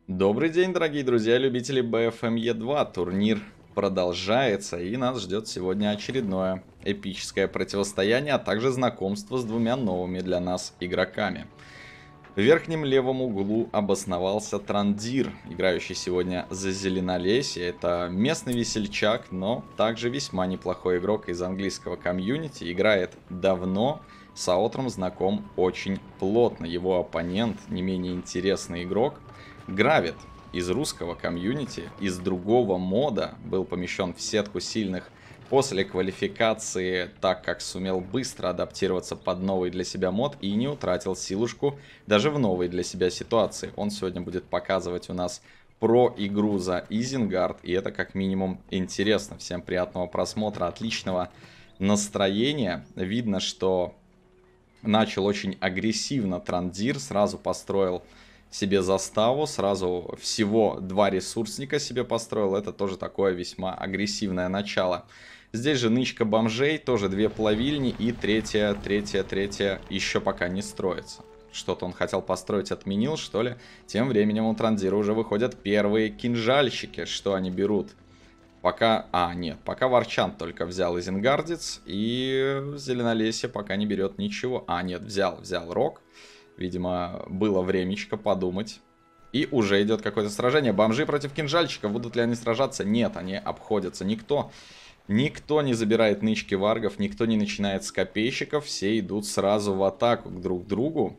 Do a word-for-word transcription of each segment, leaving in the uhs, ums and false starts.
Добрый день, дорогие друзья, любители бэ эф эм и два. Турнир продолжается, и нас ждет сегодня очередное эпическое противостояние, а также знакомство с двумя новыми для нас игроками. В верхнем левом углу обосновался Трандир, играющий сегодня за Зеленолесье. Это местный весельчак, но также весьма неплохой игрок из английского комьюнити. Играет давно, с Аутром знаком очень плотно. Его оппонент, не менее интересный игрок, Гравит из русского комьюнити, из другого мода, был помещен в сетку сильных после квалификации, так как сумел быстро адаптироваться под новый для себя мод и не утратил силушку даже в новой для себя ситуации. Он сегодня будет показывать у нас про игру за Изенгард, и это как минимум интересно. Всем приятного просмотра, отличного настроения. Видно, что начал очень агрессивно Трандир, сразу построил себе заставу, сразу всего два ресурсника себе построил. Это тоже такое весьма агрессивное начало. Здесь же нычка бомжей, тоже две плавильни и третья, третья, третья еще пока не строится. Что-то он хотел построить, отменил, что ли? Тем временем у Трандира уже выходят первые кинжальщики. Что они берут? Пока... А, нет, пока Варчант только взял Изенгардец, и Зеленолесье пока не берет ничего. А, нет, взял, взял Рок. Видимо, было времечко подумать. И уже идет какое-то сражение. Бомжи против кинжальщиков. Будут ли они сражаться? Нет, они обходятся. Никто, никто не забирает нычки варгов. Никто не начинает с копейщиков. Все идут сразу в атаку друг к другу.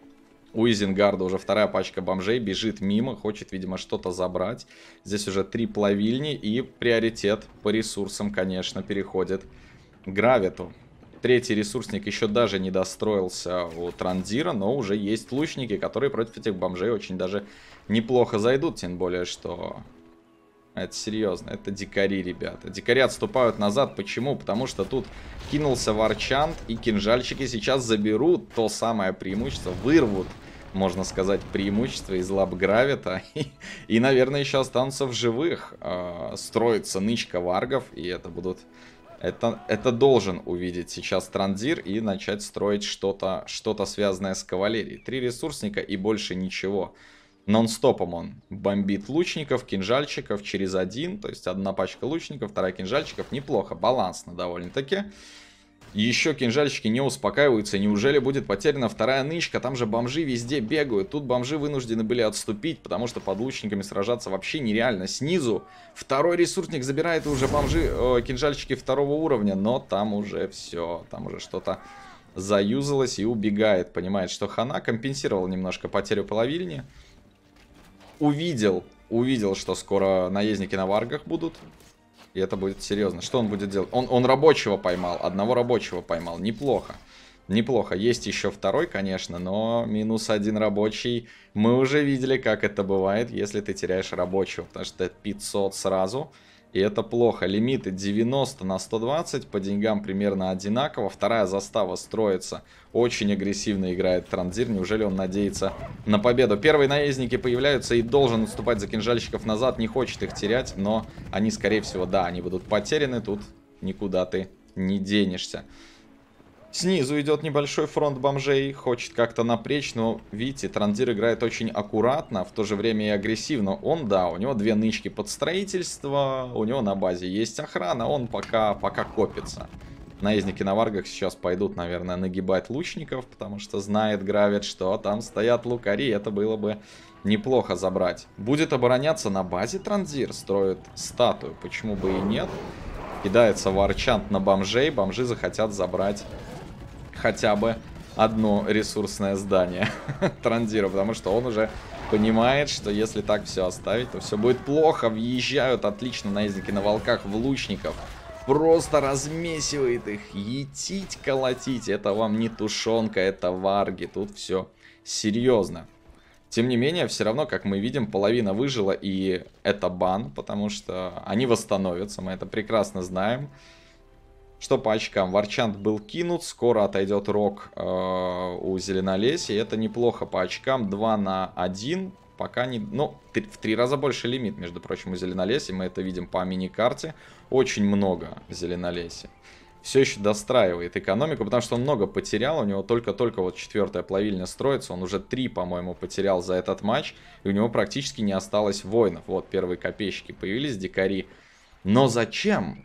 У Изенгарда уже вторая пачка бомжей. Бежит мимо. Хочет, видимо, что-то забрать. Здесь уже три плавильни. И приоритет по ресурсам, конечно, переходит к Гравиту. Третий ресурсник еще даже не достроился у Трандира, но уже есть лучники, которые против этих бомжей очень даже неплохо зайдут. Тем более, что это серьезно, это дикари, ребята. Дикари отступают назад. Почему? Потому что тут кинулся Варчант, и кинжальщики сейчас заберут то самое преимущество, вырвут, можно сказать, преимущество из лап Гравита. И, и наверное, еще останутся в живых. Э, строится нычка варгов, и это будут... Это, это должен увидеть сейчас Трандир и начать строить что-то что-то связанное с кавалерией. Три ресурсника и больше ничего. Нон-стопом он бомбит лучников, кинжальщиков через один. То есть одна пачка лучников, вторая кинжальщиков. Неплохо, балансно довольно-таки. Еще кинжальщики не успокаиваются. Неужели будет потеряна вторая нычка? Там же бомжи везде бегают. Тут бомжи вынуждены были отступить, потому что под лучниками сражаться вообще нереально. Снизу второй ресурсник забирает уже бомжи, э, кинжальщики второго уровня. Но там уже все. Там уже что-то заюзалось и убегает. Понимает, что хана. Компенсировал немножко потерю половильни. Увидел, увидел, что скоро наездники на варгах будут. И это будет серьезно. Что он будет делать? Он, он рабочего поймал. Одного рабочего поймал. Неплохо. Неплохо. Есть еще второй, конечно, но минус один рабочий. Мы уже видели, как это бывает, если ты теряешь рабочего. Потому что это пятьсот сразу. И это плохо. Лимиты девяносто на сто двадцать. По деньгам примерно одинаково. Вторая застава строится. Очень агрессивно играет Трандир. Неужели он надеется на победу? Первые наездники появляются и должен отступать за кинжальщиков назад. Не хочет их терять. Но они, скорее всего, да, они будут потеряны. Тут никуда ты не денешься. Снизу идет небольшой фронт бомжей, хочет как-то напрячь, но, видите, Трандир играет очень аккуратно, в то же время и агрессивно. Он, да, у него две нычки под строительство, у него на базе есть охрана, он пока, пока копится. Наездники на варгах сейчас пойдут, наверное, нагибать лучников, потому что знает Гравит, что там стоят лукари, это было бы неплохо забрать. Будет обороняться на базе Трандир, строит статую, почему бы и нет. Кидается Варчант на бомжей, бомжи захотят забрать хотя бы одно ресурсное здание Трандира, потому что он уже понимает, что если так все оставить, то все будет плохо. Въезжают отлично наездники на волках в лучников. Просто размесивает их. Етить, колотить. Это вам не тушенка, это варги. Тут все серьезно. Тем не менее, все равно, как мы видим, половина выжила, и это бан, потому что они восстановятся, мы это прекрасно знаем. Что по очкам? Варчант был кинут, скоро отойдет Рок э, у Зеленолесья, это неплохо по очкам, два на один, пока не... Ну, в три раза больше лимит, между прочим, у Зеленолесья, мы это видим по мини-карте, очень много Зеленолесья. все еще достраивает экономику, потому что он много потерял, у него только-только вот четвертая плавильня строится, он уже три, по-моему, потерял за этот матч, и у него практически не осталось воинов. Вот первые копейщики появились, дикари. Но зачем?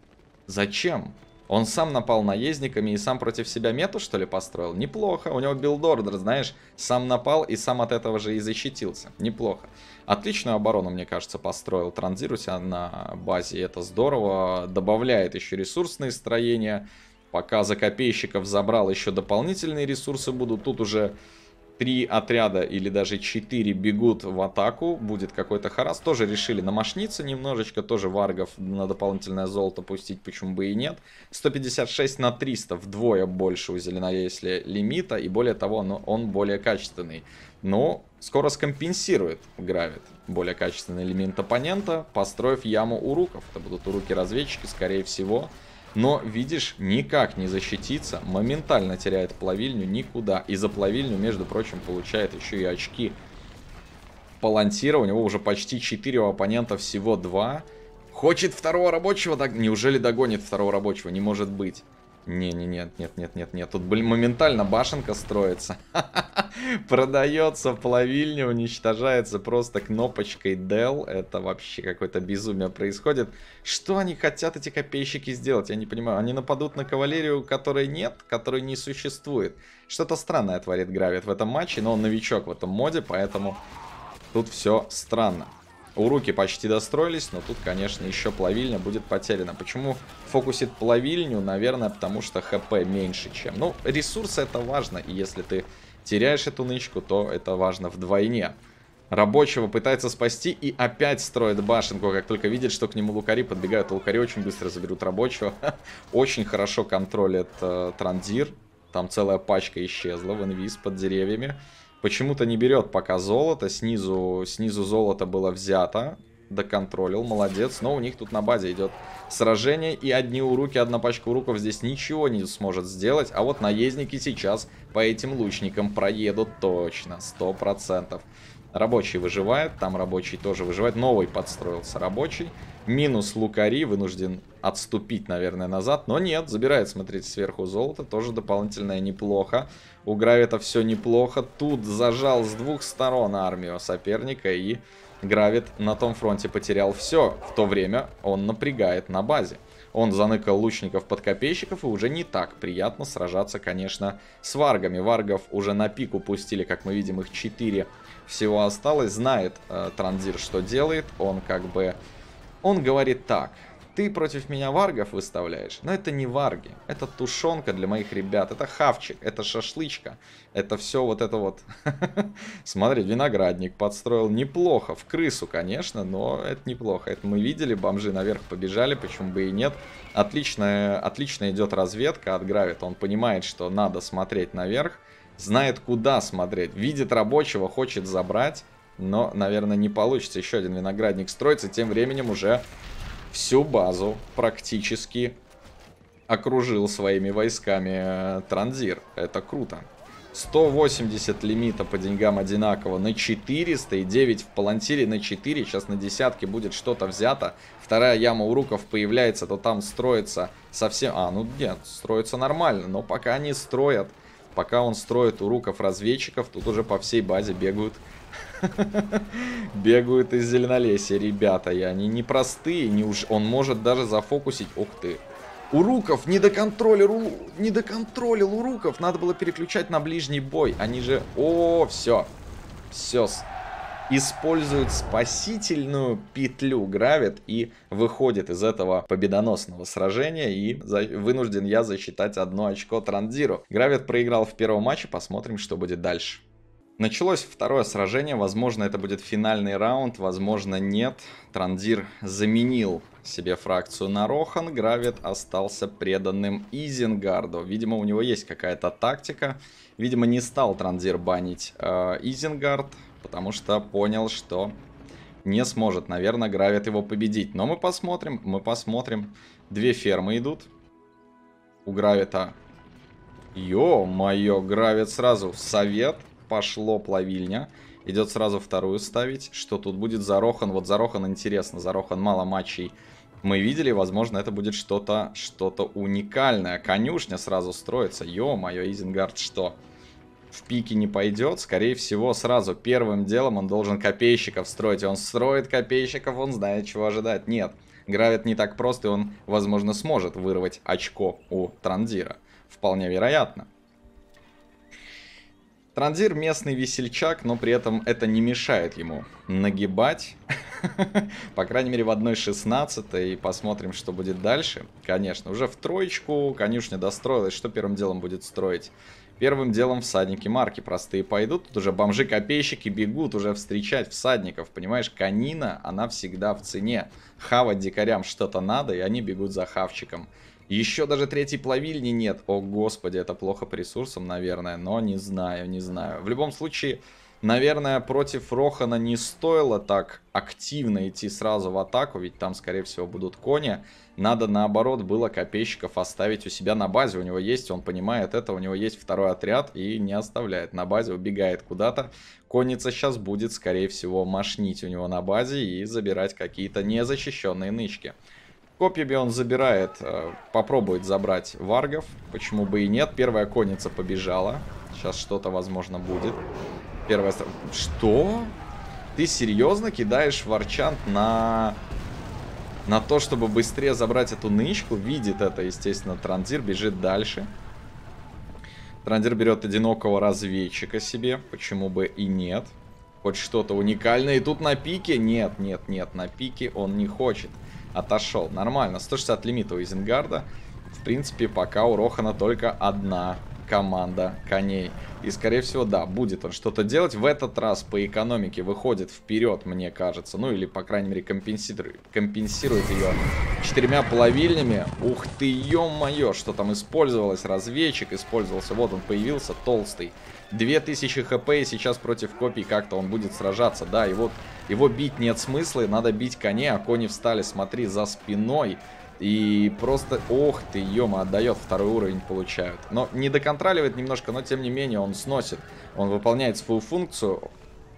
Зачем? Он сам напал наездниками и сам против себя мету, что ли, построил? Неплохо. У него билдордер, знаешь, сам напал и сам от этого же и защитился. Неплохо. Отличную оборону, мне кажется, построил Транзир у себя на базе. Это здорово. Добавляет еще ресурсные строения. Пока за копейщиков забрал, еще дополнительные ресурсы будут. Тут уже три отряда или даже четыре бегут в атаку. Будет какой-то харас. Тоже решили намашниться немножечко. Тоже варгов на дополнительное золото пустить, почему бы и нет. сто пятьдесят шесть на триста. Вдвое больше у Зеленоесли лимита. И более того, он, он более качественный. Но скоро скомпенсирует Гравит более качественный элемент оппонента, построив яму уруков. Это будут уруки-разведчики, скорее всего. Но, видишь, никак не защититься. Моментально теряет плавильню никуда. И за плавильню, между прочим, получает еще и очки палантира. У него уже почти четыре, у оппонента всего два. Хочет второго рабочего? Неужели догонит второго рабочего? Не может быть. Не-не-нет, нет-нет-нет-нет. Тут, блин, моментально башенка строится. Продается плавильня, уничтожается просто кнопочкой дел. Это вообще какое-то безумие происходит. Что они хотят, эти копейщики, сделать? Я не понимаю. Они нападут на кавалерию, которой нет, которой не существует. Что-то странное творит Гравит в этом матче, но он новичок в этом моде, поэтому тут все странно. Уруки почти достроились, но тут, конечно, еще плавильня будет потеряна. Почему фокусит плавильню? Наверное, потому что хп меньше, чем... Ну, ресурсы это важно, и если ты теряешь эту нычку, то это важно вдвойне. Рабочего пытается спасти и опять строит башенку, как только видит, что к нему лукари подбегают. Лукари очень быстро заберут рабочего. Очень хорошо контролит э, Транзир. Там целая пачка исчезла в инвиз под деревьями. Почему-то не берет пока золото. Снизу, снизу золото было взято. Доконтролил, молодец. Но у них тут на базе идет сражение. И одни уруки, одна пачка уруков здесь ничего не сможет сделать. А вот наездники сейчас по этим лучникам проедут точно, сто процентов. Рабочий выживает, там рабочий тоже выживает. Новый подстроился рабочий. Минус лукари, вынужден отступить, наверное, назад. Но нет, забирает, смотрите, сверху золото. Тоже дополнительное неплохо. У Гравита все неплохо. Тут зажал с двух сторон армию соперника. И Гравит на том фронте потерял все. В то время он напрягает на базе. Он заныкал лучников под копейщиков, и уже не так приятно сражаться, конечно, с варгами. Варгов уже на пику пустили, как мы видим, их четыре всего осталось. Знает э, Транзир, что делает. Он как бы... Он говорит так: ты против меня варгов выставляешь? Но это не варги. Это тушенка для моих ребят. Это хавчик, это шашлычка. Это все вот это вот. Смотри, виноградник подстроил неплохо. В крысу, конечно, но это неплохо. Это мы видели, бомжи наверх побежали, почему бы и нет. Отличная, отлично идет разведка от Гравита. Он понимает, что надо смотреть наверх. Знает, куда смотреть. Видит рабочего, хочет забрать. Но, наверное, не получится. Еще один виноградник строится. Тем временем уже всю базу практически окружил своими войсками Транзир. Это круто. сто восемьдесят лимита по деньгам одинаково на четыреста. И девять в палантире на четыре. Сейчас на десятке будет что-то взято. Вторая яма уруков появляется. То там строится совсем... А, ну нет, строится нормально. Но пока они строят... Пока он строит уруков разведчиков, тут уже по всей базе бегают. Бегают из Зеленолесья, ребята. И они непростые. Не уж... Он может даже зафокусить. Ух ты. Уруков не доконтролил. Не доконтролил уруков. Надо было переключать на ближний бой. Они же... О, все. Все. Использует спасительную петлю Гравит и выходит из этого победоносного сражения. И за... вынужден я засчитать одно очко Транзиру. Гравит проиграл в первом матче. Посмотрим, что будет дальше. Началось второе сражение. Возможно, это будет финальный раунд. Возможно, нет. Транзир заменил себе фракцию на Рохан. Гравит остался преданным Изенгарду. Видимо, у него есть какая-то тактика. Видимо, не стал Транзир банить э, Изенгард. Потому что понял, что не сможет, наверное, Гравит его победить. Но мы посмотрим, мы посмотрим. Две фермы идут. У Гравита. Ё-моё, Гравит сразу в совет. Пошло плавильня. Идет сразу вторую ставить. Что тут будет за Рохан? Вот за Рохан интересно. За Рохан мало матчей мы видели. Возможно, это будет что-то что-то уникальное. Конюшня сразу строится. Ё-моё, Изенгард что? В пике не пойдет. Скорее всего, сразу первым делом он должен копейщиков строить. И он строит копейщиков, он знает, чего ожидать. Нет, Гравит не так прост, и он, возможно, сможет вырвать очко у Трандира. Вполне вероятно. Трандир местный весельчак, но при этом это не мешает ему нагибать. По крайней мере, в одной шестнадцатой. И посмотрим, что будет дальше. Конечно, уже в троечку конюшня достроилась. Что первым делом будет строить? Первым делом всадники марки простые пойдут. Тут уже бомжи-копейщики бегут уже встречать всадников. Понимаешь, конина, она всегда в цене. Хавать дикарям что-то надо, и они бегут за хавчиком. Еще даже третьей плавильни нет. О, господи, это плохо по ресурсам, наверное. Но не знаю, не знаю. В любом случае, наверное, против Рохана не стоило так активно идти сразу в атаку. Ведь там, скорее всего, будут кони. Надо, наоборот, было копейщиков оставить у себя на базе. У него есть, он понимает это, у него есть второй отряд и не оставляет на базе, убегает куда-то. Конница сейчас будет, скорее всего, мошнить у него на базе и забирать какие-то незащищенные нычки. Копьями он забирает, попробует забрать варгов, почему бы и нет. Первая конница побежала, сейчас что-то, возможно, будет. Первая... Что? Ты серьезно кидаешь варчант на... на то, чтобы быстрее забрать эту нычку? Видит это, естественно, Трандир, бежит дальше. Трандир берет одинокого разведчика себе, почему бы и нет. Хоть что-то уникальное. И тут на пике? Нет, нет, нет, на пике он не хочет. Отошел. Нормально. сто шестьдесят лимита у Изенгарда. В принципе, пока у Рохана только одна команда коней. И, скорее всего, да, будет он что-то делать. В этот раз по экономике выходит вперед, мне кажется. Ну, или, по крайней мере, компенсирует, компенсирует ее четырьмя плавильнями. Ух ты, ё-моё, что там использовалось. Разведчик использовался. Вот он появился, толстый. две тысячи хп, и сейчас против копий как-то он будет сражаться. Да, и вот его бить нет смысла, надо бить коней, а кони встали, смотри, за спиной. И просто, ох ты, ё-мо, отдает, второй уровень получают. Но не доконтроливает немножко, но тем не менее он сносит. Он выполняет свою функцию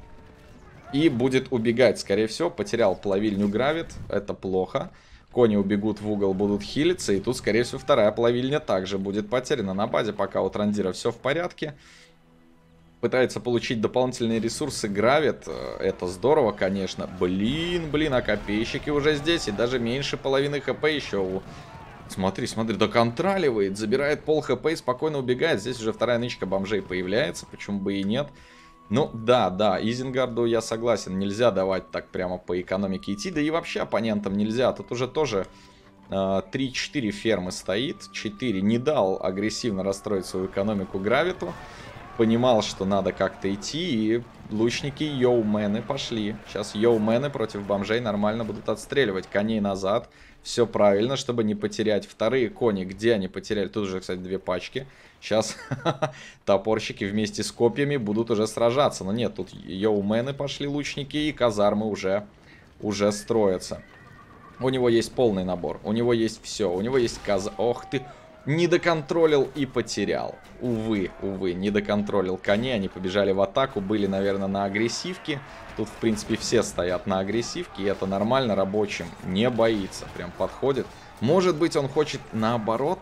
и будет убегать, скорее всего. Потерял плавильню Гравит, это плохо. Кони убегут в угол, будут хилиться, и тут, скорее всего, вторая плавильня также будет потеряна на базе, пока у Трандира все в порядке. Пытается получить дополнительные ресурсы Гравит. Это здорово, конечно. Блин, блин, а копейщики уже здесь. И даже меньше половины хп еще у... Смотри, смотри, доконтроливает. Забирает пол хп и спокойно убегает. Здесь уже вторая нычка бомжей появляется. Почему бы и нет. Ну, да, да, Изенгарду я согласен. Нельзя давать так прямо по экономике идти. Да и вообще оппонентам нельзя. Тут уже тоже... три-четыре фермы стоит. четыре не дал агрессивно расстроить свою экономику Гравиту. Понимал, что надо как-то идти, и лучники йоумены пошли. Сейчас йоумены против бомжей нормально будут отстреливать. Коней назад. Все правильно, чтобы не потерять. Вторые кони, где они потеряли? Тут уже, кстати, две пачки. Сейчас топорщики вместе с копьями будут уже сражаться. Но нет, тут йоумены пошли, лучники, и казармы уже, уже строятся. У него есть полный набор. У него есть все. У него есть каза... Ох ты... Не доконтролил и потерял. Увы, увы, не доконтролил коней. Они побежали в атаку, были, наверное, на агрессивке. Тут, в принципе, все стоят на агрессивке, и это нормально, рабочим не боится. Прям подходит. Может быть, он хочет, наоборот,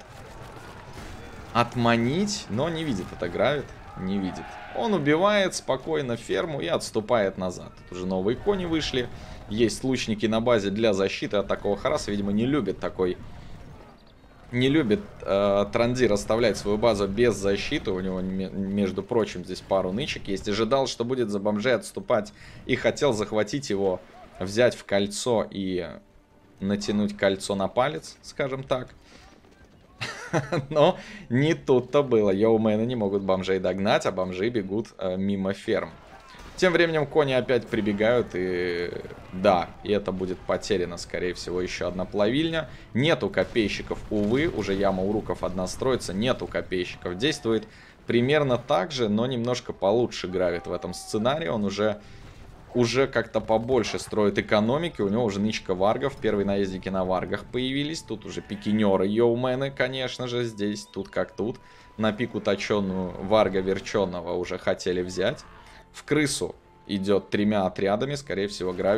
отманить, но не видит это Гравит. Не видит. Он убивает спокойно ферму и отступает назад. Тут уже новые кони вышли. Есть лучники на базе для защиты от такого хараса. Видимо, не любит такой... Не любит э, Трандир оставлять свою базу без защиты. У него, между прочим, здесь пару нычек есть. Ожидал, что будет за бомжей отступать. И хотел захватить его, взять в кольцо и натянуть кольцо на палец, скажем так. Но не тут-то было. Йоумены не могут бомжей догнать, а бомжи бегут э, мимо ферм. Тем временем кони опять прибегают, и да, и это будет потеряно, скорее всего, еще одна плавильня. Нету копейщиков, увы, уже яма уруков одна строится, нету копейщиков. Действует примерно так же, но немножко получше Гравит в этом сценарии. Он уже, уже как-то побольше строит экономики, у него уже нычка варгов, первые наездники на варгах появились. Тут уже пикинеры, йоумены, конечно же, здесь, тут как тут. На пику точеную варга верченого уже хотели взять. В крысу идет тремя отрядами. Скорее всего, Гравит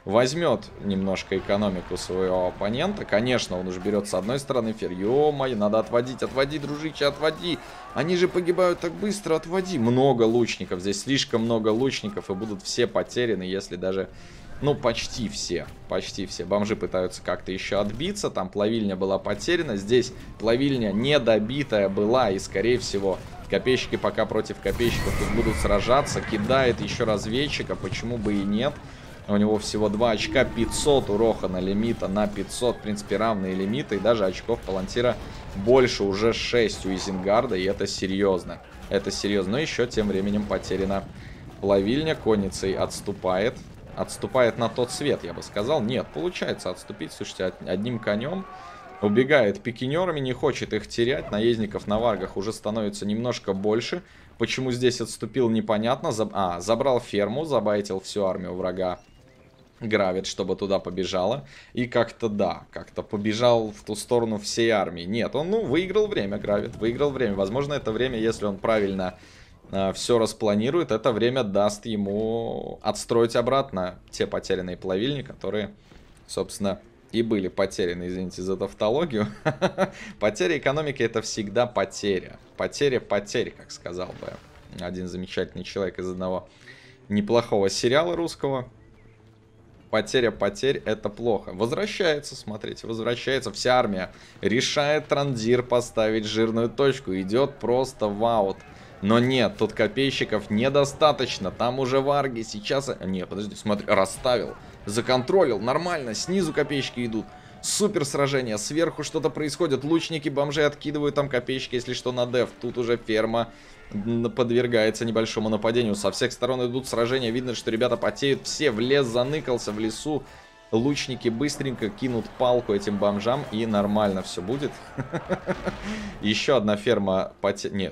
возьмет немножко экономику своего оппонента. Конечно, он уже берет с одной стороны фер. Ё-моё, надо отводить, отводи, дружище, отводи. Они же погибают так быстро, отводи. Много лучников, здесь слишком много лучников, и будут все потеряны, если даже... Ну, почти все, почти все. Бомжи пытаются как-то еще отбиться. Там плавильня была потеряна. Здесь плавильня недобитая была. И, скорее всего, копейщики пока против копейщиков тут будут сражаться. Кидает еще разведчика. Почему бы и нет? У него всего два очка. пятьсот у Рохана лимита на пятьсот. В принципе, равные лимиты. И даже очков Палантира больше. Уже шесть у Изенгарда. И это серьезно. Это серьезно. Но еще тем временем потеряна плавильня. Конницей отступает. Отступает на тот свет, я бы сказал. Нет, получается отступить. Слушайте, одним конем. Убегает пикинерами, не хочет их терять. Наездников на варгах уже становится немножко больше. Почему здесь отступил, непонятно. Заб... А, забрал ферму, забайтил всю армию врага. Гравит, чтобы туда побежала. И как-то, да, как-то побежал в ту сторону всей армии. Нет, он, ну, выиграл время, Гравит. Выиграл время. Возможно, это время, если он правильно... все распланирует, это время даст ему отстроить обратно те потерянные плавильни, которые, собственно, и были потеряны. Извините за тавтологию. Потеря экономики — это всегда потеря. Потеря потерь, как сказал бы один замечательный человек из одного неплохого сериала русского. Потеря потерь — это плохо. Возвращается, смотрите, возвращается. Вся армия решает Трандир поставить жирную точку. Идет просто в аут. Но нет, тут копейщиков недостаточно. Там уже варги сейчас... Не, подожди, смотри, расставил. Законтролил, нормально. Снизу копейщики идут. Супер сражение. Сверху что-то происходит. Лучники бомжей откидывают там копейщики, если что, на деф. Тут уже ферма подвергается небольшому нападению. Со всех сторон идут сражения. Видно, что ребята потеют. Все в лес заныкался, в лесу. Лучники быстренько кинут палку этим бомжам. И нормально все будет. Еще одна ферма поте... Нет.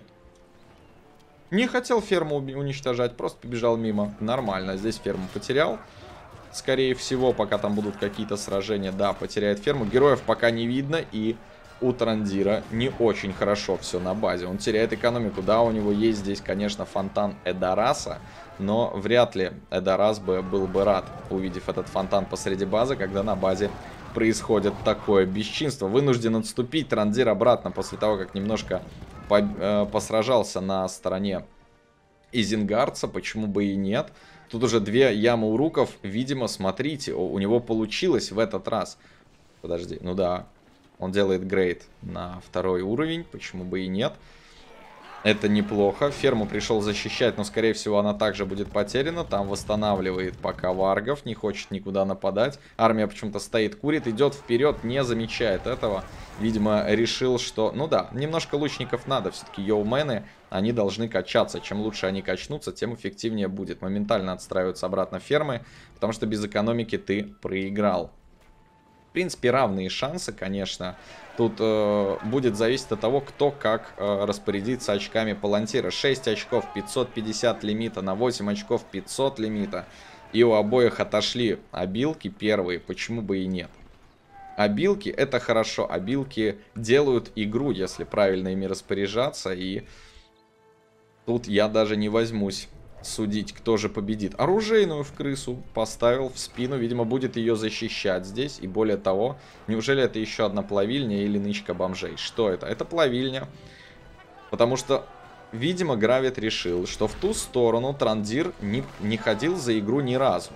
Не хотел ферму уничтожать, просто побежал мимо. Нормально, здесь ферму потерял. Скорее всего, пока там будут какие-то сражения, да, потеряет ферму. Героев пока не видно, и у Трандира не очень хорошо все на базе. Он теряет экономику, да, у него есть здесь, конечно, фонтан Эдараса, но вряд ли Эдарас бы был бы рад, увидев этот фонтан посреди базы, когда на базе происходит такое бесчинство. Вынужден отступить Трандир обратно после того, как немножко... По, э, посражался на стороне Изенгардца, почему бы и нет. Тут уже две ямы уруков, видимо, смотрите, у, у него получилось в этот раз. Подожди, ну да, он делает грейд на второй уровень, почему бы и нет. Это неплохо. Ферму пришел защищать, но, скорее всего, она также будет потеряна. Там восстанавливает пока варгов, не хочет никуда нападать. Армия почему-то стоит, курит, идет вперед, не замечает этого. Видимо, решил, что... Ну да, немножко лучников надо. Все-таки йоумены, они должны качаться. Чем лучше они качнутся, тем эффективнее будет. Моментально отстраиваются обратно фермы, потому что без экономики ты проиграл. В принципе, равные шансы, конечно. Тут э, будет зависеть от того, кто как э, распорядится очками Палантира. шесть очков, пятьсот пятьдесят лимита, на восемь очков пятьсот лимита. И у обоих отошли обилки первые, почему бы и нет. Обилки — это хорошо. Обилки делают игру, если правильно ими распоряжаться. И тут я даже не возьмусь судить, кто же победит. Оружейную в крысу поставил в спину. Видимо, будет ее защищать здесь. И более того, неужели это еще одна плавильня или нычка бомжей? Что это? Это плавильня. Потому что, видимо, Гравит решил, что в ту сторону Трандир не, не ходил за игру ни разу.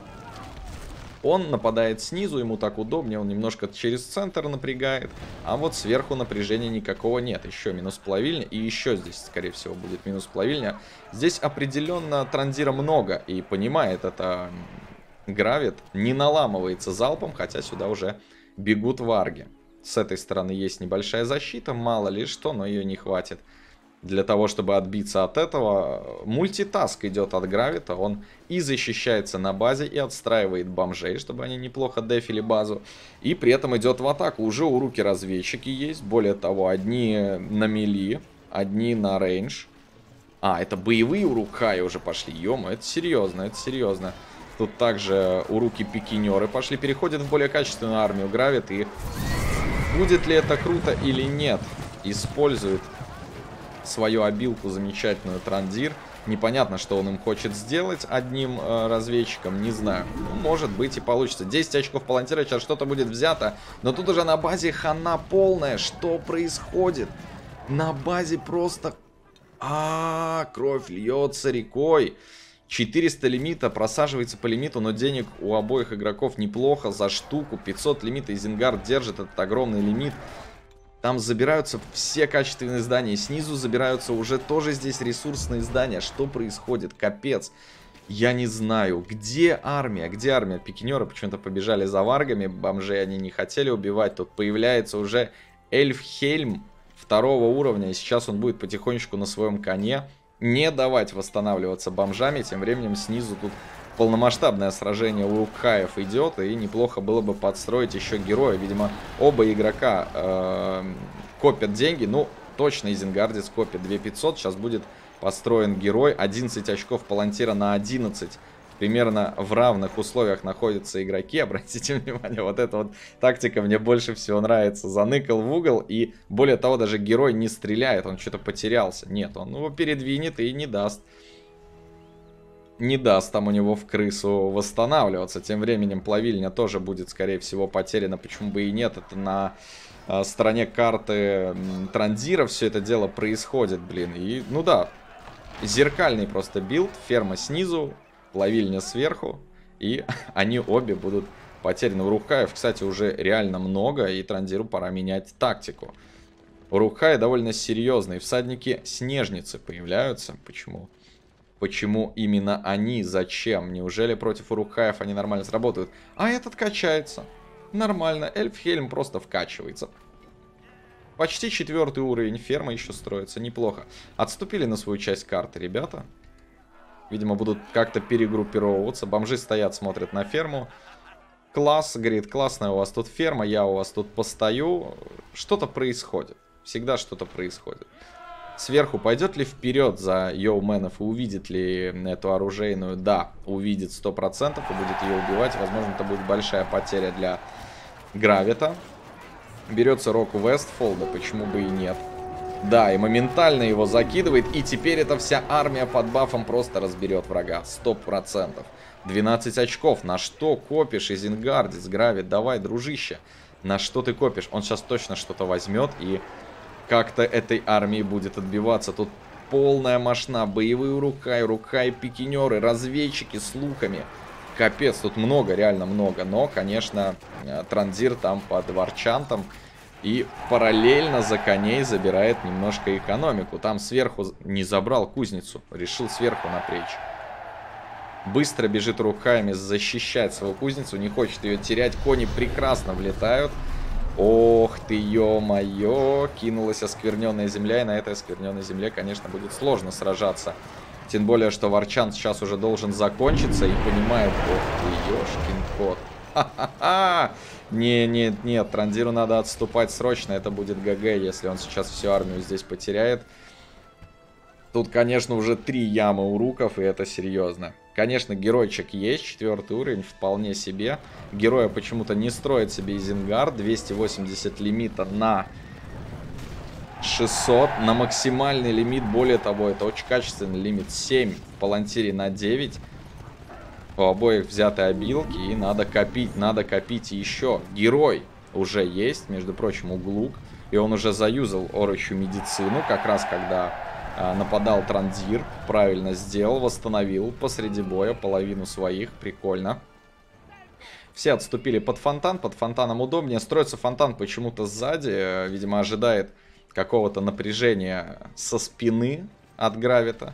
Он нападает снизу, ему так удобнее, он немножко через центр напрягает, а вот сверху напряжения никакого нет. Еще минус плавильня, и еще здесь, скорее всего, будет минус плавильня. Здесь определенно Трандира много, и понимает это Гравит, не наламывается залпом, хотя сюда уже бегут варги. С этой стороны есть небольшая защита, мало ли что, но ее не хватит. Для того, чтобы отбиться от этого, мультитаск идет от Гравита. Он и защищается на базе, и отстраивает бомжей, чтобы они неплохо дефили базу. И при этом идет в атаку. Уже у руки разведчики есть. Более того, одни на мили, одни на рейндж. А, это боевые урукхаи уже пошли. Ё-моё, это серьезно, это серьезно. Тут также у руки пикинеры пошли. Переходит в более качественную армию Гравит. И будет ли это круто или нет, использует свою обилку замечательную Трандир. Непонятно, что он им хочет сделать одним э, разведчиком, не знаю. Ну, может быть и получится. десять очков Палантира, сейчас что-то будет взято. Но тут уже на базе хана полная. Что происходит? На базе просто... А, -а, а, кровь льется рекой. четыреста лимита, просаживается по лимиту, но денег у обоих игроков неплохо за штуку. пятьсот лимита, Изенгард держит этот огромный лимит. Там забираются все качественные здания. Снизу забираются уже тоже здесь ресурсные здания. Что происходит? Капец. Я не знаю. Где армия? Где армия? Пикинеры почему-то побежали за варгами. Бомжей они не хотели убивать. Тут появляется уже Эльфхельм второго уровня. И сейчас он будет потихонечку на своем коне не давать восстанавливаться бомжами. Тем временем снизу тут полномасштабное сражение у Урукхаев идет, и неплохо было бы подстроить еще героя. Видимо, оба игрока э, копят деньги. Ну, точно Изенгардец копит две тысячи пятьсот. Сейчас будет построен герой. одиннадцать очков Палантира на одиннадцать. Примерно в равных условиях находятся игроки. Обратите внимание, вот эта вот тактика мне больше всего нравится. Заныкал в угол, и более того, даже герой не стреляет. Он что-то потерялся. Нет, он его передвинет и не даст. Не даст там у него в крысу восстанавливаться. Тем временем плавильня тоже будет, скорее всего, потеряна. Почему бы и нет? Это на э, стороне карты Трандира все это дело происходит, блин. И, ну да, зеркальный просто билд. Ферма снизу, плавильня сверху. И они обе будут потеряны. У Урукхаев, кстати, уже реально много. И Трандиру пора менять тактику. У Урукхая довольно серьезные всадники-снежницы появляются. Почему? Почему именно они? Зачем? Неужели против Урукхаев они нормально сработают? А этот качается. Нормально. Эльфхельм просто вкачивается. Почти четвертый уровень. Ферма еще строится. Неплохо. Отступили на свою часть карты, ребята. Видимо, будут как-то перегруппировываться. Бомжи стоят, смотрят на ферму. Класс, говорит, классная у вас тут ферма. Я у вас тут постою. Что-то происходит. Всегда что-то происходит. Сверху пойдет ли вперед за йоуменов и увидит ли эту оружейную? Да, увидит сто процентов и будет ее убивать. Возможно, это будет большая потеря для Гравита. Берется Року Вестфолда, почему бы и нет. Да, и моментально его закидывает. И теперь эта вся армия под бафом просто разберет врага. сто процентов. двенадцать очков. На что копишь, Изенгардец? Гравит, давай, дружище. На что ты копишь? Он сейчас точно что-то возьмет и... как-то этой армии будет отбиваться. Тут полная мошна. Боевые Урукхай, Урукхай, пикинеры, разведчики с луками. Капец, тут много, реально много. Но, конечно, Трандир там под варчантом. И параллельно за коней забирает немножко экономику. Там сверху не забрал кузницу. Решил сверху напрячь. Быстро бежит Урукхаями защищать свою кузницу. Не хочет ее терять. Кони прекрасно влетают. Ох ты, ё-моё, кинулась оскверненная земля, и на этой оскверненной земле, конечно, будет сложно сражаться. Тем более, что Варчант сейчас уже должен закончиться и понимает, ох ты, ёшкин кот. Ха-ха-ха! Не, нет, нет, Трандиру надо отступать срочно, это будет ГГ, если он сейчас всю армию здесь потеряет. Тут, конечно, уже три ямы у руков, и это серьезно. Конечно, геройчик есть, четвертый уровень, вполне себе. Героя почему-то не строит себе Изенгард. двести восемьдесят лимита на шестьсот. На максимальный лимит, более того, это очень качественный лимит. семь в Палантире на девять. У обоих взяты обилки, и надо копить, надо копить еще. Герой уже есть, между прочим, у Глук. И он уже заюзал орочью медицину, как раз когда... нападал Трандир, правильно сделал, восстановил посреди боя половину своих, прикольно. Все отступили под фонтан, под фонтаном удобнее. Строится фонтан почему-то сзади, видимо, ожидает какого-то напряжения со спины от Гравита.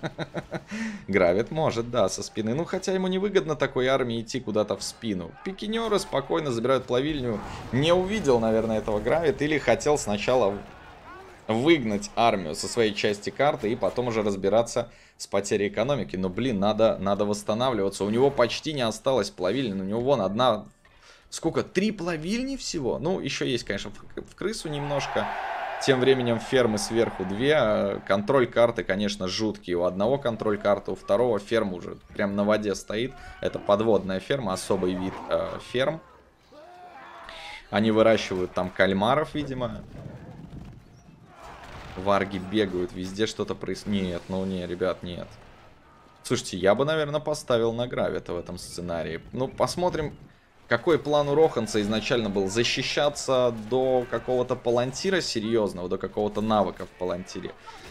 Гравит может, да, со спины. Ну, хотя ему невыгодно такой армии идти куда-то в спину. Пикинеры спокойно забирают плавильню. Не увидел, наверное, этого Гравит, или хотел сначала... выгнать армию со своей части карты и потом уже разбираться с потерей экономики. Но, блин, надо, надо восстанавливаться. У него почти не осталось плавильни. У него вон одна... Сколько? Три плавильни всего? Ну, еще есть, конечно, в, в крысу немножко. Тем временем фермы сверху две. Контроль карты, конечно, жуткий. У одного контроль карты, у второго ферма уже прям на воде стоит. Это подводная ферма, особый вид э, ферм. Они выращивают там кальмаров, видимо. Варги бегают, везде что-то происходит. Нет, ну не, ребят, нет. Слушайте, я бы, наверное, поставил на Гравита в этом сценарии. Ну, посмотрим, какой план у Роханца изначально был. Защищаться до какого-то палантира серьезного, до какого-то навыка в палантире.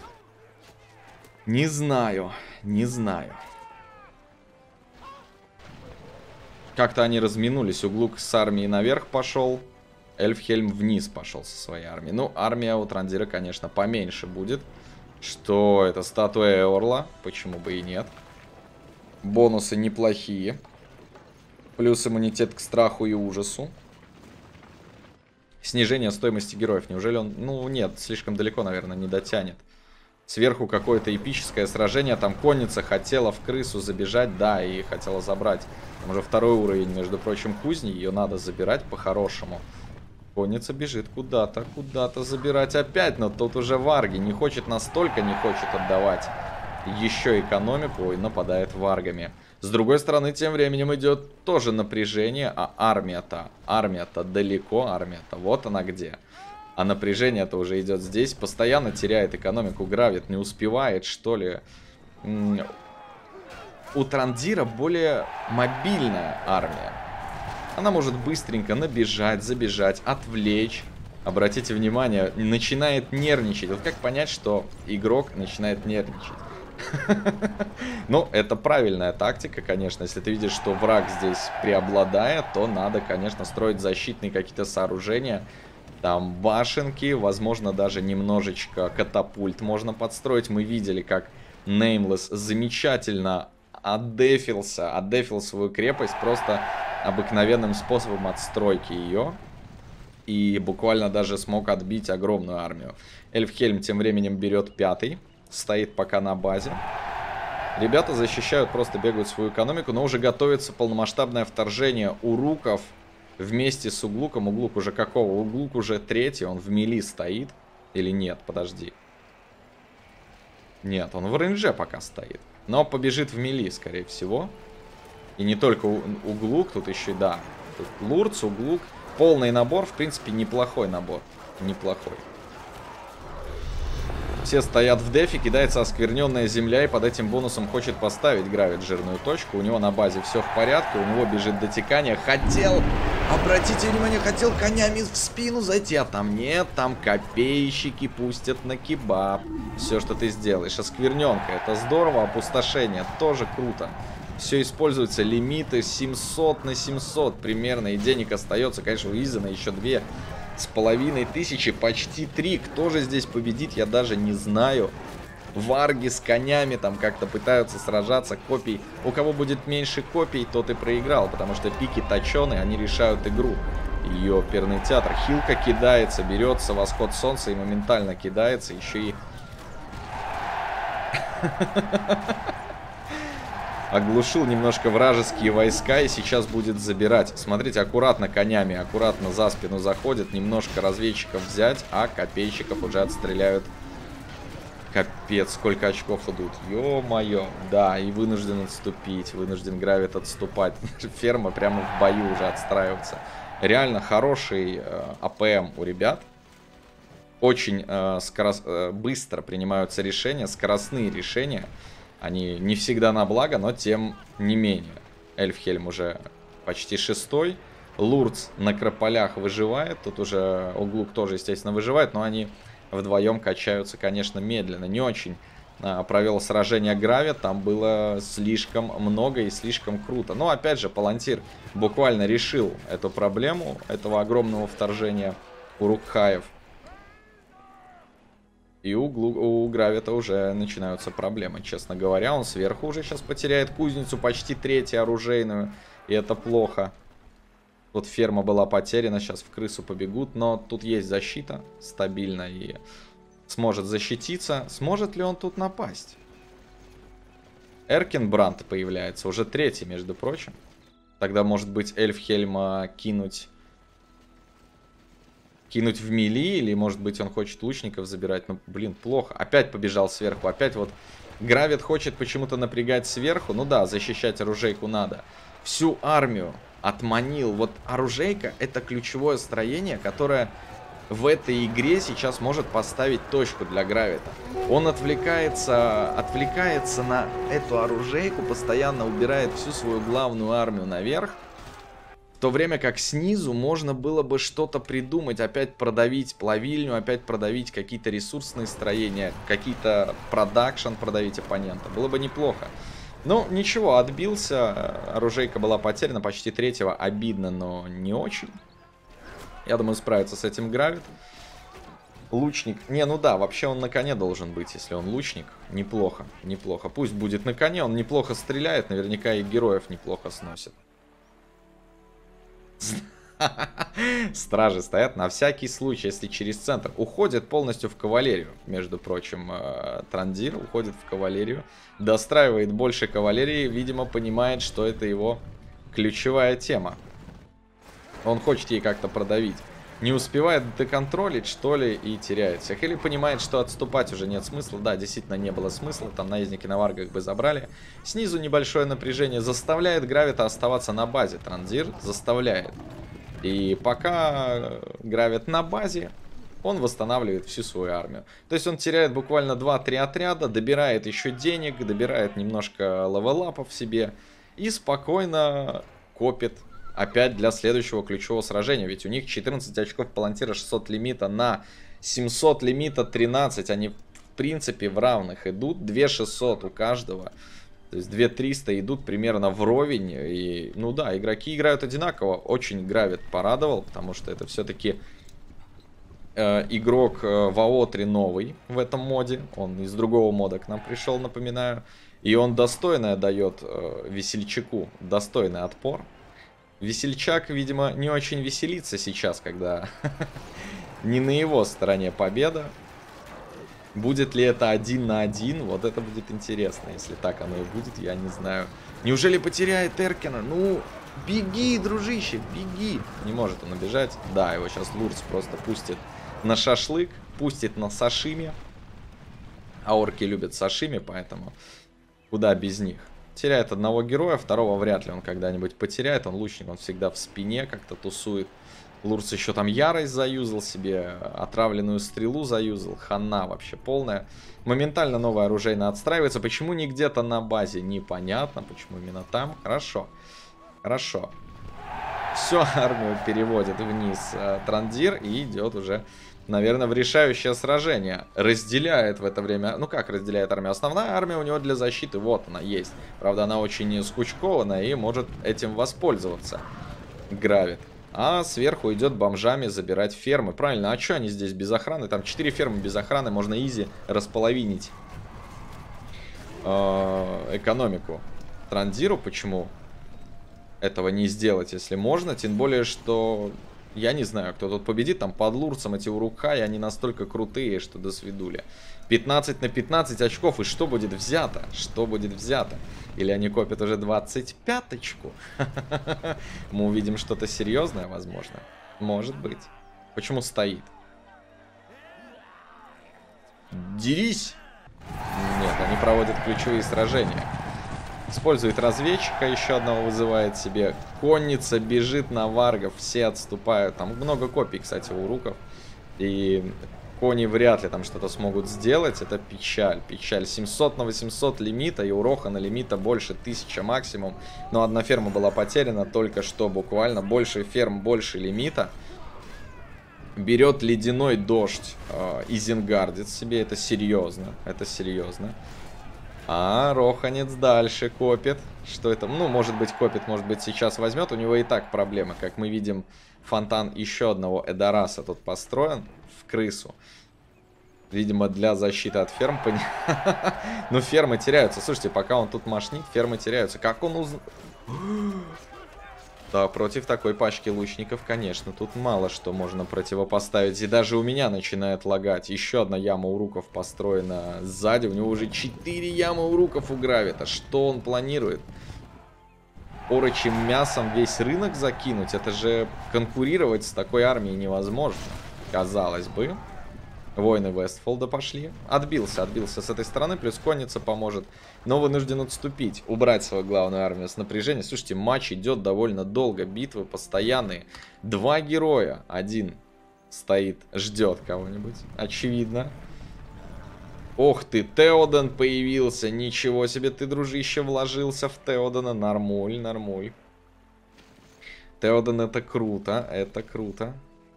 Не знаю, не знаю. Как-то они разминулись. Углук с армией наверх пошел. Эльфхельм вниз пошел со своей армией. Ну, армия у Трандира, конечно, поменьше будет. Что это? Статуя Эорла. Почему бы и нет. Бонусы неплохие. Плюс иммунитет к страху и ужасу. Снижение стоимости героев. Неужели он... Ну, нет, слишком далеко, наверное, не дотянет. Сверху какое-то эпическое сражение. Там конница хотела в крысу забежать. Да, и хотела забрать. Там уже второй уровень, между прочим, кузни. Ее надо забирать по-хорошему. Конница бежит куда-то, куда-то забирать опять. Но тут уже Варги не хочет настолько, не хочет отдавать еще экономику и нападает варгами. С другой стороны, тем временем идет тоже напряжение. А армия-то, армия-то далеко, армия-то вот она где. А напряжение-то уже идет здесь. Постоянно теряет экономику Гравит. Не успевает, что ли. У Трандира более мобильная армия. Она может быстренько набежать, забежать, отвлечь. Обратите внимание, начинает нервничать. Вот как понять, что игрок начинает нервничать? Ну, это правильная тактика, конечно. Если ты видишь, что враг здесь преобладает, то надо, конечно, строить защитные какие-то сооружения. Там башенки, возможно, даже немножечко катапульт можно подстроить. Мы видели, как Nameless замечательно отдефился, отдефил свою крепость просто обыкновенным способом отстройки ее. И буквально даже смог отбить огромную армию. Эльфхельм тем временем берет пятый. Стоит пока на базе. Ребята защищают, просто бегают свою экономику. Но уже готовится полномасштабное вторжение уруков вместе с Углуком. Углук уже какого? Углук уже третий. Он в мили стоит. Или нет? Подожди. Нет, он в рейнже пока стоит. Но побежит в мили, скорее всего. И не только Углук, тут еще, да. Тут Лурц, Углук. Полный набор, в принципе, неплохой набор. Неплохой. Все стоят в дефе, кидается оскверненная земля, и под этим бонусом хочет поставить Гравит жирную точку. У него на базе все в порядке, у него бежит дотекание. Хотел, обратите внимание, хотел конями в спину зайти, а там нет, там копейщики пустят на кебаб. Все, что ты сделаешь. Оскверненка, это здорово, опустошение, тоже круто. Все используется, лимиты семьсот на семьсот примерно, и денег остается, конечно, у Изена еще две с половиной тысячи, почти три. Кто же здесь победит, я даже не знаю. Варги с конями там как-то пытаются сражаться, копий. У кого будет меньше копий, тот и проиграл, потому что пики точеные, они решают игру. Ее оперный театр. Хилка кидается, берется восход солнца и моментально кидается, еще и... Оглушил немножко вражеские войска и сейчас будет забирать. Смотрите, аккуратно конями, аккуратно за спину заходит. Немножко разведчиков взять, а копейщиков уже отстреляют. Капец, сколько очков идут. Ё-моё. Да, и вынужден отступить. Вынужден Гравит отступать. Ферма прямо в бою уже отстраивается. Реально хороший э, АПМ у ребят. Очень э, скорос... э, быстро принимаются решения, скоростные решения. Они не всегда на благо, но тем не менее. Эльфхельм уже почти шестой. Лурц на Крополях выживает. Тут уже Углук тоже, естественно, выживает. Но они вдвоем качаются, конечно, медленно. Не очень а, провел сражение Гравит. Там было слишком много и слишком круто. Но, опять же, Палантир буквально решил эту проблему этого огромного вторжения Урукхаев. И у, у Гравита уже начинаются проблемы, честно говоря. Он сверху уже сейчас потеряет кузницу, почти третью оружейную. И это плохо. Вот ферма была потеряна, сейчас в крысу побегут. Но тут есть защита стабильно и сможет защититься. Сможет ли он тут напасть? Эркинбранд появляется, уже третий, между прочим. Тогда, может быть, Эльфхельма кинуть... Кинуть в мили, или, может быть, он хочет лучников забирать. Ну, блин, плохо. Опять побежал сверху. Опять вот Гравит хочет почему-то напрягать сверху. Ну да, защищать оружейку надо. Всю армию отманил. Вот оружейка — это ключевое строение, которое в этой игре сейчас может поставить точку для Гравита. Он отвлекается, отвлекается на эту оружейку, постоянно убирает всю свою главную армию наверх. В то время как снизу можно было бы что-то придумать, опять продавить плавильню, опять продавить какие-то ресурсные строения, какие-то продакшн продавить оппонента. Было бы неплохо. Ну, ничего, отбился, оружейка была потеряна, почти третьего, обидно, но не очень. Я думаю, справится с этим Гравит. Лучник. Не, ну да, вообще он на коне должен быть, если он лучник. Неплохо, неплохо. Пусть будет на коне, он неплохо стреляет, наверняка и героев неплохо сносит. Стражи стоят на всякий случай, если через центр. Уходит полностью в кавалерию. Между прочим, Трандир уходит в кавалерию. Достраивает больше кавалерии. Видимо, понимает, что это его ключевая тема. Он хочет ей как-то продавить. Не успевает доконтролить, что ли, и теряет всех. Или понимает, что отступать уже нет смысла. Да, действительно не было смысла. Там наездники на варгах бы забрали. Снизу небольшое напряжение заставляет Гравита оставаться на базе. Трандир заставляет. И пока Гравит на базе, он восстанавливает всю свою армию. То есть он теряет буквально два-три отряда, добирает еще денег, добирает немножко левелапов себе и спокойно копит опять для следующего ключевого сражения. Ведь у них четырнадцать очков палантира, шестьсот лимита на семьсот лимита тринадцать. Они в принципе в равных идут. две тысячи шестьсот у каждого. То есть две тысячи триста идут примерно вровень. И, ну да, игроки играют одинаково. Очень Гравит порадовал, потому что это все-таки э, игрок э, Ваотри новый в этом моде. Он из другого мода к нам пришел, напоминаю. И он достойно дает э, весельчаку достойный отпор. Весельчак, видимо, не очень веселится сейчас, когда не на его стороне победа. Будет ли это один на один? Вот это будет интересно. Если так оно и будет, я не знаю. Неужели потеряет Эркина? Ну, беги, дружище, беги. Не может он убежать. Да, его сейчас Лурц просто пустит на шашлык, пустит на сашими. А орки любят сашими, поэтому куда без них. Теряет одного героя, второго вряд ли он когда-нибудь потеряет. Он лучник, он всегда в спине как-то тусует. Лурц еще там ярость заюзал себе, отравленную стрелу заюзал. Хана вообще полная. Моментально новое оружейно отстраивается. Почему не где-то на базе? Непонятно, почему именно там. Хорошо, хорошо. Все, армию переводит вниз э, Трандир и идет уже, наверное, в решающее сражение. Разделяет в это время... Ну как разделяет армию? Основная армия у него для защиты, вот она есть. Правда, она очень скучкована и может этим воспользоваться. Гравит. А сверху идет бомжами забирать фермы. Правильно, а что они здесь без охраны? Там четыре фермы без охраны, можно изи располовинить э, экономику. Трандиру почему этого не сделать, если можно? Тем более, что... Я не знаю, кто тут победит. Там под Лурцем эти урукхаи, они настолько крутые, что до свидули. пятнадцать на пятнадцать очков. И что будет взято? Что будет взято? Или они копят уже двадцать пяточку? Мы увидим что-то серьезное, возможно. Может быть. Почему стоит? Дерись! Нет, они проводят ключевые сражения. Использует разведчика, еще одного вызывает себе. Конница бежит на варгов, все отступают. Там много копий, кстати, у уруков. И кони вряд ли там что-то смогут сделать. Это печаль, печаль. семьсот на восемьсот лимита, и у Рохана лимита больше тысячи максимум. Но одна ферма была потеряна только что буквально. Больше ферм, больше лимита. Берет ледяной дождь э, Изенгардец себе. Это серьезно, это серьезно. А, Роханец дальше копит. Что это? Ну, может быть, копит, может быть, сейчас возьмет. У него и так проблемы. Как мы видим, фонтан еще одного Эдораса тут построен в крысу. Видимо, для защиты от ферм. Но фермы теряются. Слушайте, пока он тут мошнит, фермы теряются. Как он узнал? Да, против такой пачки лучников, конечно, тут мало что можно противопоставить. И даже у меня начинает лагать. Еще одна яма уруков построена сзади. У него уже четыре ямы уруков у Гравита. Что он планирует? Орочим мясом весь рынок закинуть? Это же конкурировать с такой армией невозможно. Казалось бы. Воины Вестфолда пошли. Отбился, отбился с этой стороны. Плюс конница поможет. Но вынужден отступить. Убрать свою главную армию с напряжения. Слушайте, матч идет довольно долго. Битвы постоянные. Два героя. Один стоит, ждет кого-нибудь. Очевидно. Ох ты, Теоден появился. Ничего себе ты, дружище, вложился в Теодена. Нормуль, нормуль. Теоден, это круто, это круто.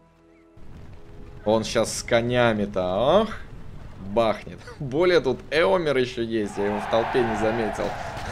Он сейчас с конями-то, ах, бахнет. Более тут Эомер еще есть, я его в толпе не заметил.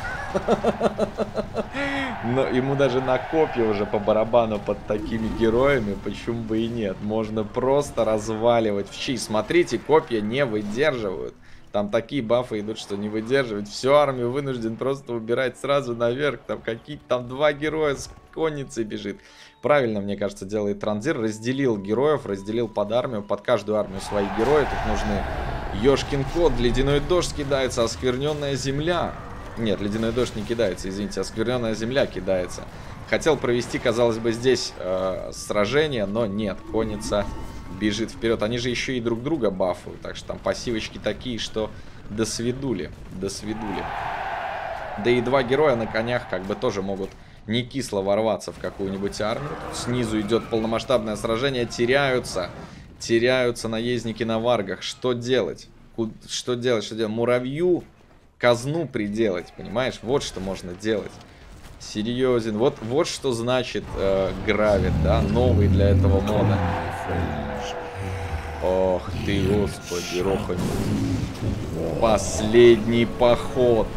Но ему даже на копье уже по барабану под такими героями, почему бы и нет. Можно просто разваливать в щи. Смотрите, копья не выдерживают. Там такие бафы идут, что не выдерживают. Всю армию вынужден просто убирать сразу наверх. Там какие-то там два героя с конницей бежит. Правильно, мне кажется, делает Транзир. Разделил героев, разделил под армию. Под каждую армию свои герои. Тут нужны ёшкин кот. Ледяной дождь кидается, оскверненная земля. Нет, ледяной дождь не кидается, извините, оскверненная земля кидается. Хотел провести, казалось бы, здесь э, сражение, но нет, конница бежит вперед. Они же еще и друг друга бафуют, так что там пассивочки такие, что до свидули, до свидули. Да и два героя на конях как бы тоже могут не кисло ворваться в какую-нибудь армию. Тут снизу идет полномасштабное сражение, теряются, теряются наездники на варгах. Что делать? Куда, что делать? Что делать? Муравью казну приделать, понимаешь? Вот что можно делать. Серьезен. Вот, вот что значит э, гравит, да? Новый для этого мода. Ох ты, господи, Рохань. Последний поход.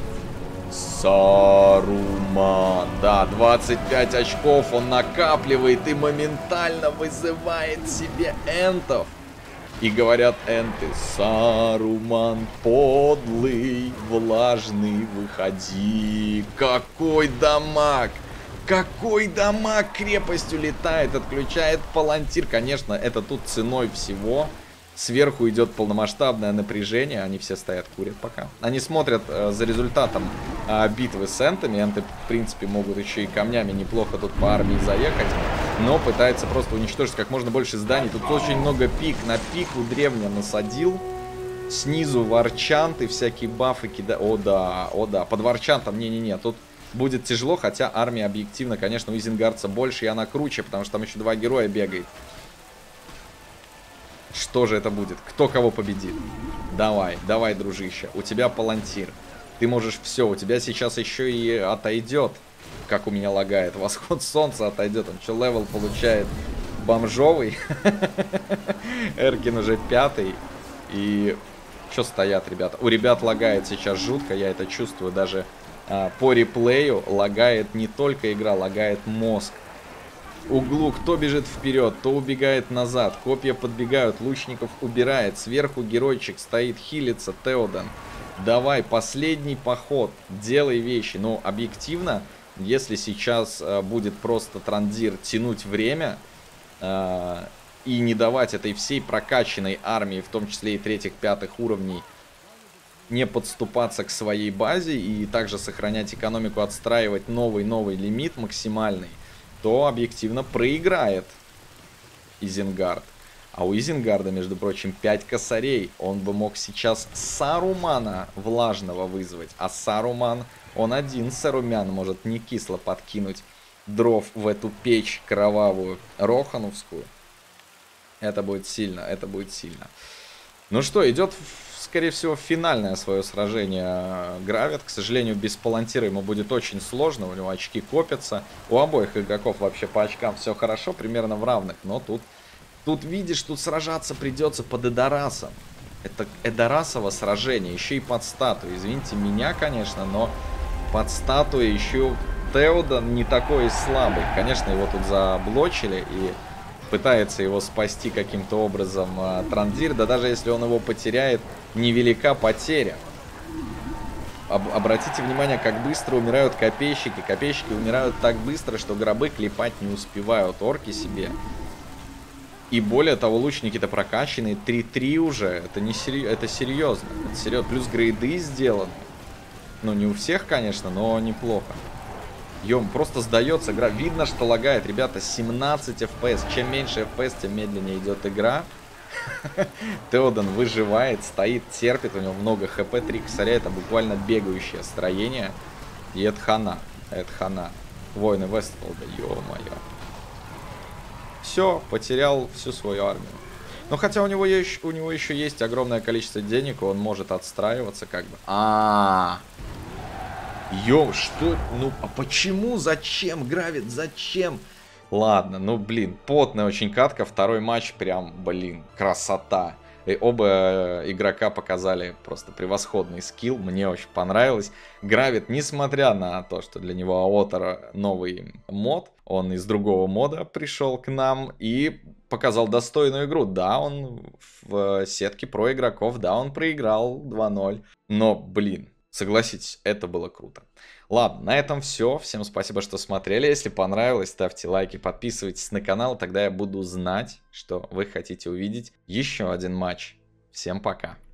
Саруман. Да, двадцать пять очков он накапливает и моментально вызывает себе энтов. И говорят энты: Саруман подлый, влажный, выходи. Какой дамаг! Какой дамаг! Крепость улетает, отключает палантир. Конечно, это тут ценой всего. Сверху идет полномасштабное напряжение. Они все стоят, курят пока. Они смотрят э, за результатом э, битвы с энтами. Энты, в принципе, могут еще и камнями неплохо тут по армии заехать. Но пытается просто уничтожить как можно больше зданий. Тут очень много пик. На пику древня насадил. Снизу варчанты, всякие бафы кидают. О да, о да. Под варчантом не-не-не. Тут будет тяжело, хотя армия объективно, конечно, у изенгардца больше, и она круче, потому что там еще два героя бегает. Что же это будет? Кто кого победит? Давай, давай, дружище. У тебя палантир. Ты можешь все. У тебя сейчас еще и отойдет. Как у меня лагает. Восход солнца отойдет. Он что, левел получает бомжовый? Эркин уже пятый. И что стоят, ребята? У ребят лагает сейчас жутко. Я это чувствую даже а, по реплею. Лагает не только игра, лагает мозг. Углу кто бежит вперед, то убегает назад. Копья подбегают, лучников убирает. Сверху геройчик стоит, хилится Теоден. Давай, последний поход, делай вещи. Но объективно, если сейчас э, будет просто Транзир тянуть время э, и не давать этой всей прокачанной армии, в том числе и третьих-пятых уровней, не подступаться к своей базе и также сохранять экономику, отстраивать новый-новый лимит максимальный, то объективно проиграет Изенгард. А у Изенгарда, между прочим, пять косарей. Он бы мог сейчас Сарумана влажного вызвать. А Саруман, он один Сарумян может не кисло подкинуть дров в эту печь кровавую Рохановскую. Это будет сильно, это будет сильно. Ну что, идет, скорее всего, финальное свое сражение Гравит. К сожалению, без палантира ему будет очень сложно. У него очки копятся. У обоих игроков вообще по очкам все хорошо, примерно в равных. Но тут, тут видишь, тут сражаться придется под Эдорасом. Это Эдорасово сражение, еще и под статуей. Извините меня, конечно, но под статуей еще Теоден не такой и слабый. Конечно, его тут заблочили и пытается его спасти каким-то образом э, Транзир. Да даже если он его потеряет, невелика потеря. Об обратите внимание, как быстро умирают копейщики. Копейщики умирают так быстро, что гробы клепать не успевают орки себе. И более того, лучники-то прокачанные. три-три уже. Это, не сери... это серьезно. Это серьезно. Плюс грейды сделаны. Ну, не у всех, конечно, но неплохо. Ем, просто сдается игра. Видно, что лагает. Ребята, семнадцать эф пи эс. Чем меньше эф пи эс, тем медленнее идет игра. Теоден выживает, стоит, терпит. У него много хп, три косаря. Это буквально бегающее строение. И это хана. Это хана. Воины Вестфолда, ё-моё. все, потерял всю свою армию. Но хотя у него, есть, у него еще есть огромное количество денег, и он может отстраиваться как бы. А, -а, -а. Ё, что? Ну, а почему? Зачем? Гравит, зачем? Ладно, ну, блин, потная очень катка. Второй матч прям, блин, красота. И оба игрока показали просто превосходный скилл. Мне очень понравилось. Гравит, несмотря на то, что для него АОТР новый мод, он из другого мода пришел к нам и показал достойную игру. Да, он в сетке про игроков, да, он проиграл два ноль. Но, блин, согласитесь, это было круто. Ладно, на этом все. Всем спасибо, что смотрели. Если понравилось, ставьте лайки, подписывайтесь на канал. Тогда я буду знать, что вы хотите увидеть еще один матч. Всем пока.